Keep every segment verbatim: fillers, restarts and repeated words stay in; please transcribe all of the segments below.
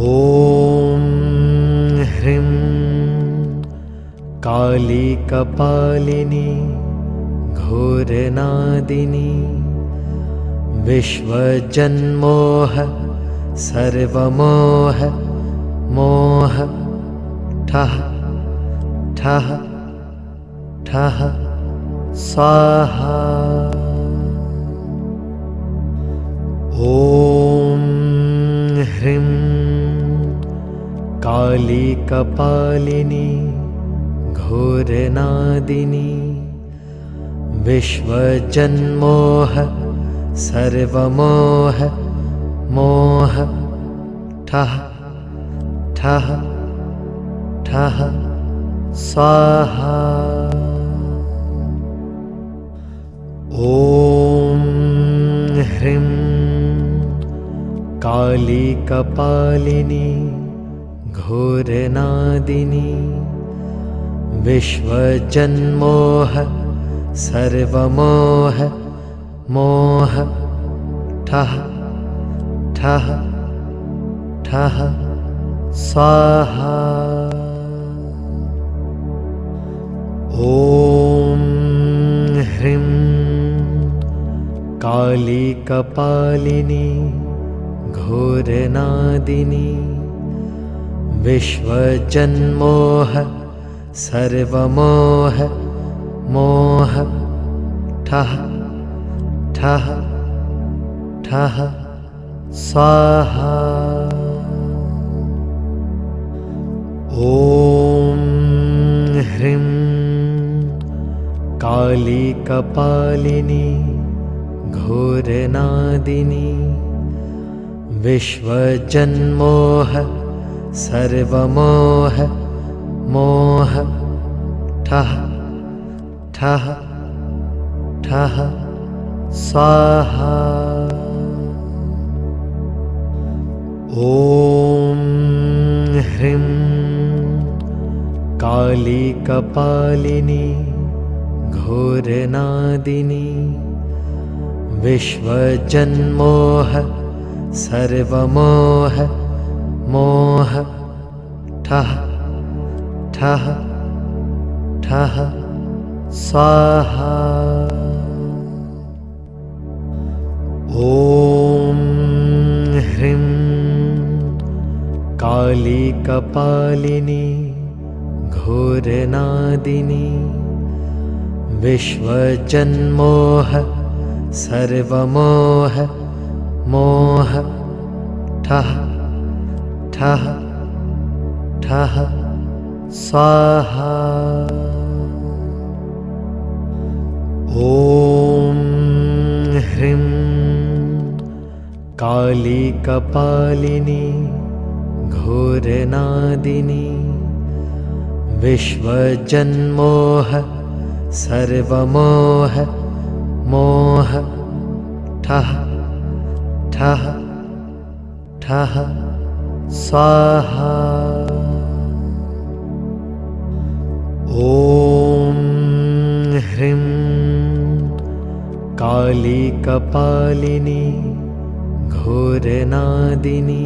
ॐ ह्रीं काली कपालिनी घोरनादिनी विश्वजन्मोह सर्वमोह मोह ठः ठः ठः स्वाहा। ॐ ह्रीं काली कपालिनी घोरनादिनी विश्वजन्मोह सर्वमोह मोह ठः ठः ठः स्वाहा। ॐ ह्रीं काली कपालिनी घोरनादिनी विश्वजन्मोह सर्वमोह मोह ठः ठः ठः स्वाहा। ॐ ह्रीं काली कपालिनी घोरनादिनी विश्वजन्मोह सर्वमोह मोह ठः ठः ठः स्वाहा। ॐ ह्रीं काली कपालिनी घोरनादिनी विश्वजन्मोह सर्वमोह मोह ठः ठः ठः स्वाहा। ॐ ह्रीं काली कपालिनी घोरनादिनी विश्वजन्मोह सर्वमोह मोह ठः ठः ठः स्वाहा। ॐ ह्रीं काली कपालिनी घोरनादिनी विश्वजन्मोह सर्वमोह मोह ठः ठः ठः स्वाहा। ॐ ह्रीं काली कपालिनी घोरनादिनी विश्वजन्मोह सर्वमोह मोह ठः ठः ठः स्वाहा। ॐ ह्रीं काली कपालिनी घोरनादिनी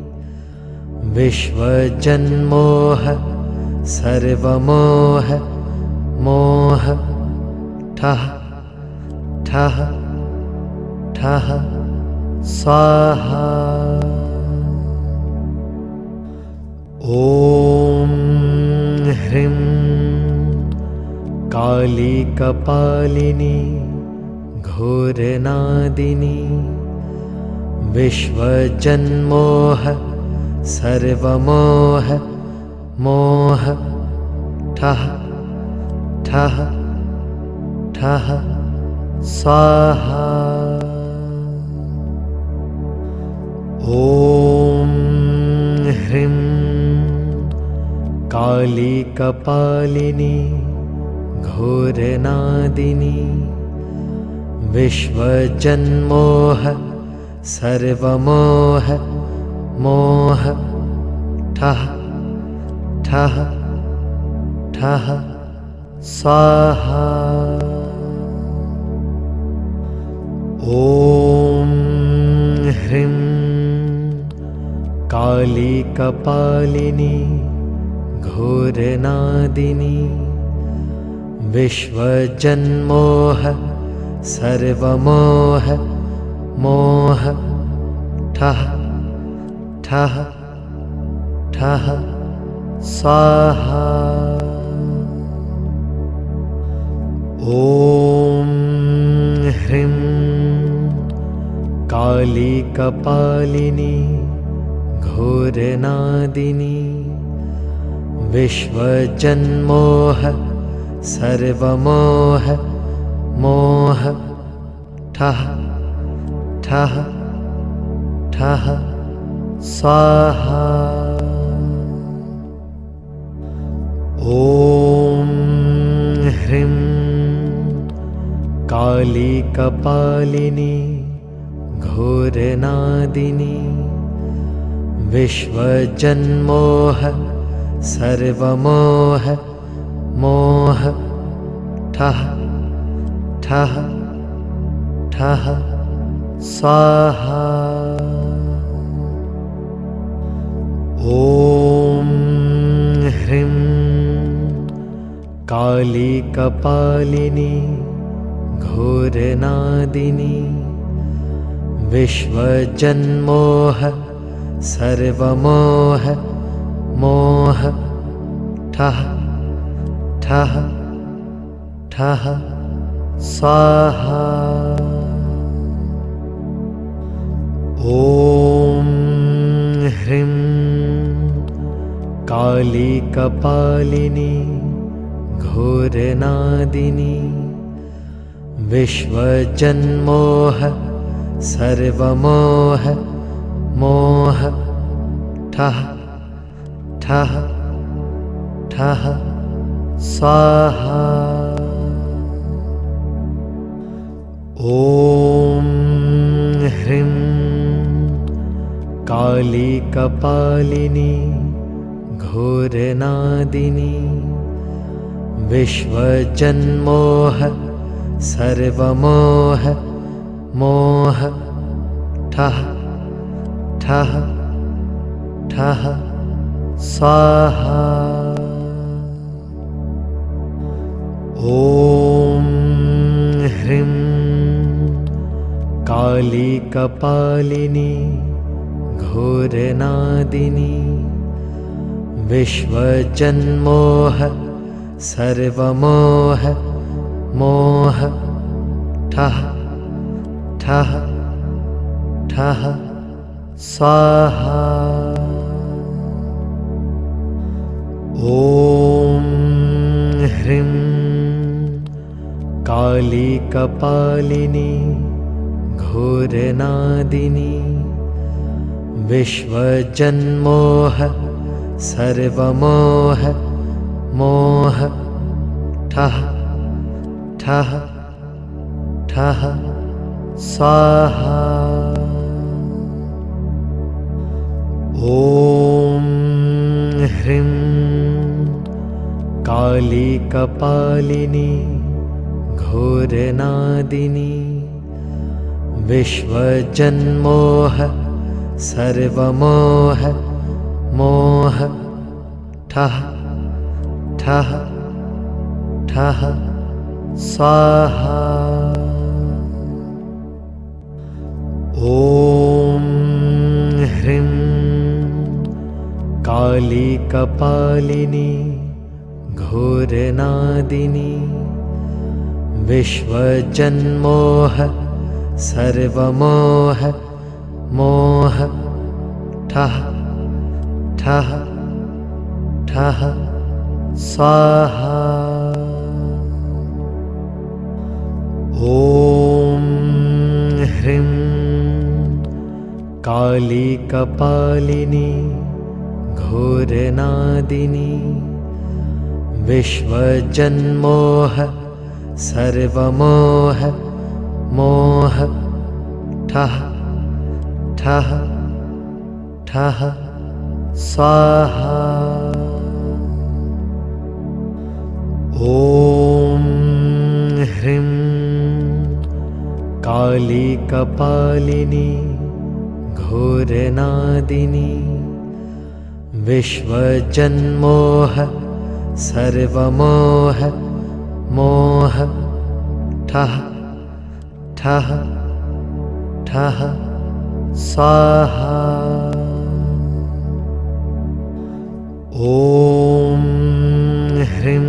विश्वजन्मोह सर्वमोह मोह ठः ठः ठः स्वाहा। ॐ ह्रीं काली कपालिनी घोरनादिनी विश्वजन्मोह सर्वमोह मोह ठः ठः ठः स्वाहा। ॐ ह्रीं काली कपालिनी घोरनादिनी विश्वजन्मोह सर्वमोह मोह ठः ठः ठः स्वाहा। ॐ ह्रीं काली कपालिनी घोरनादिनी विश्वजन्मोह सर्वमोह मोह ठः ठः ठः स्वाहा। ॐ ह्रीं काली कपालिनी घोरनादिनी विश्वजन्मोह सर्वमोह मोह ठः ठः ठः स्वाहा। ॐ ह्रीं काली कपालिनी घोरनादिनी विश्वजन्मोह सर्वमोह मोह ठः ठः ठः स्वाहा। ॐ ह्रीं काली कपालिनी घोरनादिनी विश्वजन्मोह सर्वमोह मोह ठः ठः ठः स्वाहा। ॐ ह्रीं काली कपालिनी घोरनादिनी विश्वजन्मोह सर्वमोह मोह ठः ठः ठः स्वाहा। ॐ ह्रीं काली कपालिनी घोरनादिनी विश्वजन्मोह सर्वमोह मोह ठः ठः ठः स्वाहा। ॐ ह्रीं काली कपालिनी घोरनादिनी विश्वजन्मोह सर्वमोह मोह ठः ठः ठः स्वाहा। ॐ ह्रीं काली कपालिनी घोरनादिनी विश्वजन्मोह सर्वमोह मोह ठः ठः ठः स्वाहा। ॐ ह्रीं काली कपालिनी घोरनादिनी विश्वजन्मोह सर्वमोह मोह ठः ठः ठः स्वाहा। ॐ ह्रीं काली कपालिनी घोरनादिनी विश्वजन्मोह सर्वमोह मोह ठः ठः ठः स्वाहा। ॐ ह्रीं काली कपालिनी घोरनादिनी विश्वजन्मोह सर्वमोह मोह ठः ठः ठः स्वाहा। ॐ ह्रीं काली कपालिनी घोरनादिनी विश्वजन्मोह सर्वमोह मोह ठः ठः ठः स्वाहा। ॐ ह्रीं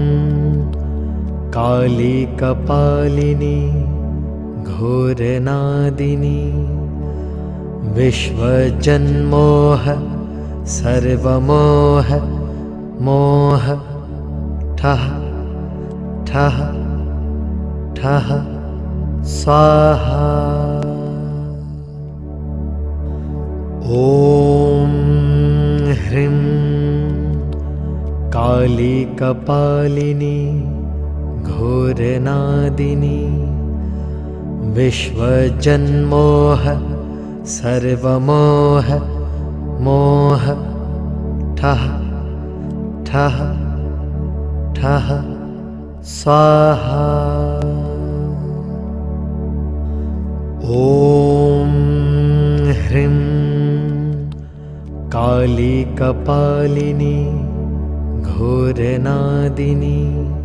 काली कपालिनी घोरनादिनी विश्वजन्मोह सर्वमोह मोह ठः ठः ठः स्वाहा। ॐ ह्रीं काली कपालिनी घोरनादिनी विश्वजन्मोह सर्वमोह मोह ठः ठः ठः स्वाहा। ॐ ह्रीं काली कपालिनी घोरनादिनी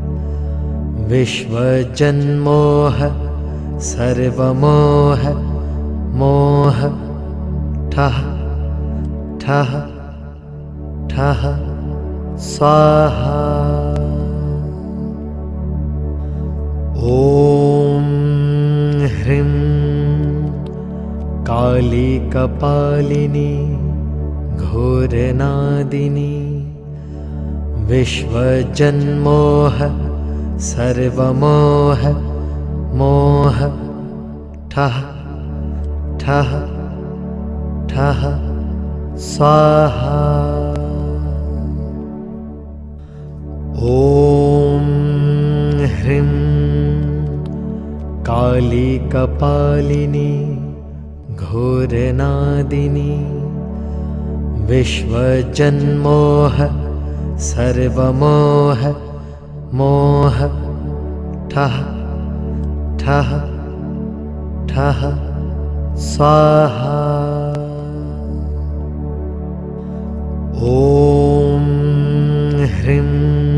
विश्वजन्मोह सर्वमोह मोह ठः ठः ठः स्वाहा। ॐ ह्रीं काली कपालिनी घोरनादिनी विश्वजन्मोह सर्वमोह मोह ठः ठः ठः स्वाहा। ॐ ह्रीं काली कपालिनी घोरनादिनी विश्वजन्मोह सर्वमोह मोह ठः ठः ठः स्वाहा। ॐ ह्रीं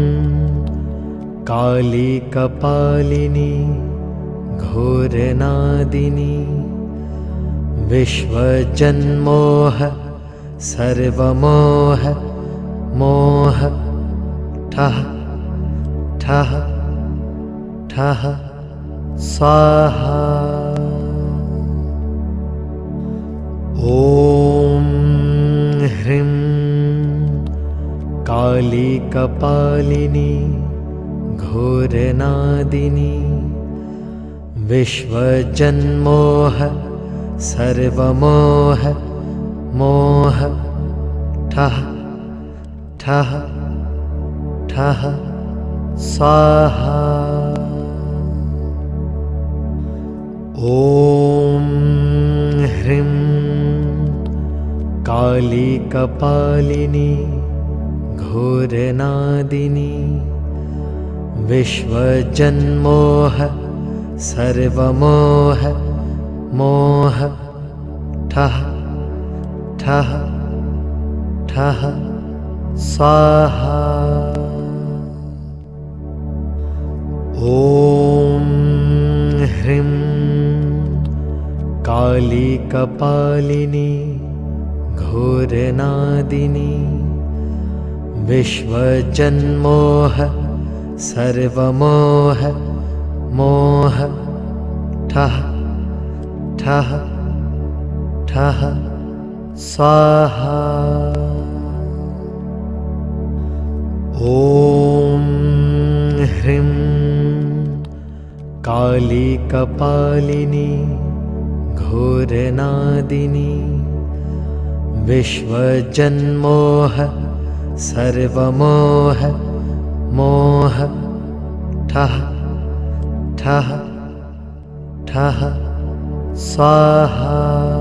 काली कपालिनी घोरनादिनी विश्वजन्मोह सर्वमोह मोह ठः ठः ठः स्वाहा। ॐ ह्रीं काली कपालिनी घोरनादिनी विश्वजन्मोह सर्वमोह मोह ठः ठः ठः स्वाहा। ॐ ह्रीं काली कपालिनी घोरनादिनी विश्वजन्मोह सर्वमोह मोह ठः ठः ठः स्वाहा। ॐ ह्रीं काली कपालिनी घोरनादिनी विश्वजन्मोह सर्वमोह मोह ठः ठः ठः स्वाहा। ॐ ह्रीं काली कपालिनी घोरनादिनी विश्वजन्मोह सर्वमोह मोह ठः ठः ठः स्वाहा।